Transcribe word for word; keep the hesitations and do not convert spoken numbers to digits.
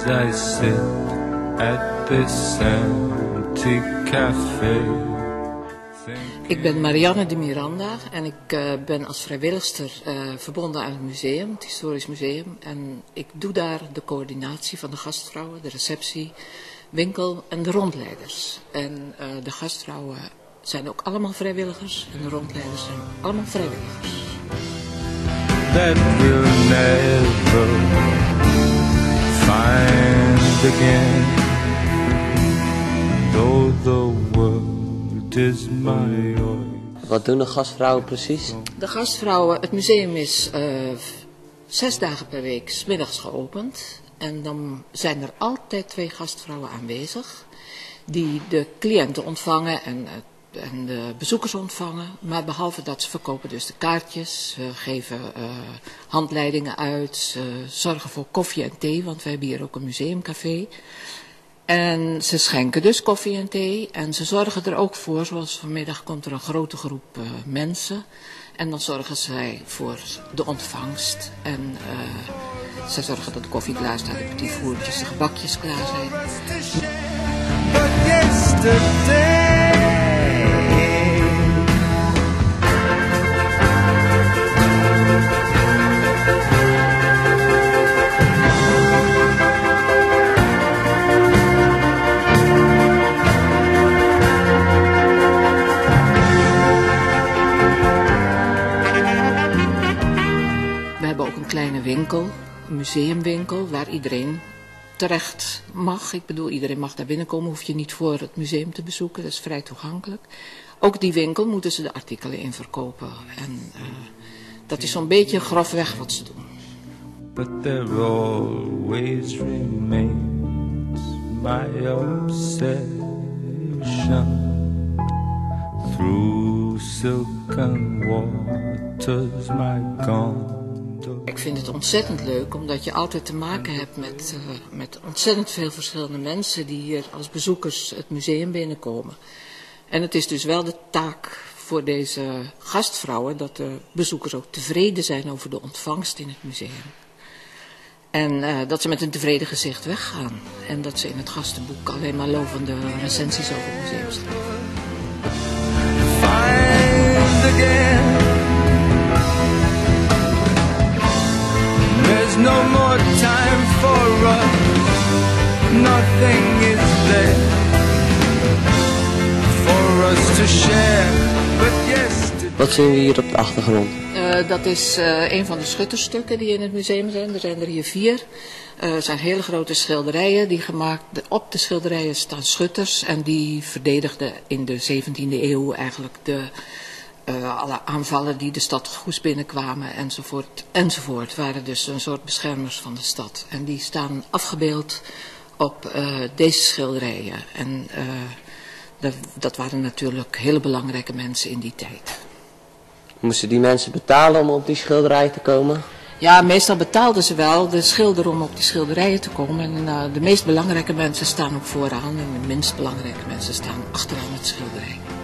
I sit at this empty cafe. Ik ben Marianne de Miranda en ik uh, ben als vrijwilligster uh, verbonden aan het museum, het Historisch Museum. En ik doe daar de coördinatie van de gastvrouwen, de receptie, winkel en de rondleiders. En uh, de gastvrouwen zijn ook allemaal vrijwilligers en de rondleiders zijn allemaal vrijwilligers. That we'll never find again, though the world is my oyster. Wat doen de gastvrouwen precies? De gastvrouwen, het museum is uh, zes dagen per week 's middags geopend. En dan zijn er altijd twee gastvrouwen aanwezig die de cliënten ontvangen en, en de bezoekers ontvangen. Maar behalve dat, ze verkopen dus de kaartjes, ze geven uh, handleidingen uit, ze zorgen voor koffie en thee, want wij hebben hier ook een museumcafé. En ze schenken dus koffie en thee en ze zorgen er ook voor, zoals vanmiddag komt er een grote groep uh, mensen. En dan zorgen zij voor de ontvangst en uh, ze zorgen dat de koffie klaar staat, de petit fourtjes, de gebakjes klaar zijn. But yesterday, we hebben ook een kleine winkel, een museumwinkel, waar iedereen terecht mag. Ik bedoel, iedereen mag daar binnenkomen, hoef je niet voor het museum te bezoeken, dat is vrij toegankelijk. Ook die winkel moeten ze de artikelen in verkopen en uh, dat is zo'n beetje grofweg wat ze doen. but there always remains my obsession. Through silken waters my gondola. Ik vind het ontzettend leuk, omdat je altijd te maken hebt met, uh, met ontzettend veel verschillende mensen die hier als bezoekers het museum binnenkomen. En het is dus wel de taak voor deze gastvrouwen dat de bezoekers ook tevreden zijn over de ontvangst in het museum. En uh, dat ze met een tevreden gezicht weggaan. En dat ze in het gastenboek alleen maar lovende recensies over het museum schrijven. Find again. There's no more time for us. Nothing is there for us to share. But yesterday. Wat zien we hier op de achtergrond? Uh, dat is uh, een van de schutterstukken die in het museum zijn. Er zijn er hier vier. Uh, het zijn hele grote schilderijen die gemaakt. Op de schilderijen staan schutters en die verdedigden in de zeventiende eeuw eigenlijk de uh, alle aanvallen die de stad Goes binnenkwamen enzovoort enzovoort. Waren dus een soort beschermers van de stad. En die staan afgebeeld op uh, deze schilderijen. En uh, dat, dat waren natuurlijk hele belangrijke mensen in die tijd. Moesten die mensen betalen om op die schilderij te komen? Ja, meestal betaalden ze wel de schilder om op die schilderijen te komen. En uh, de meest belangrijke mensen staan ook vooraan en de minst belangrijke mensen staan achteraan het schilderij.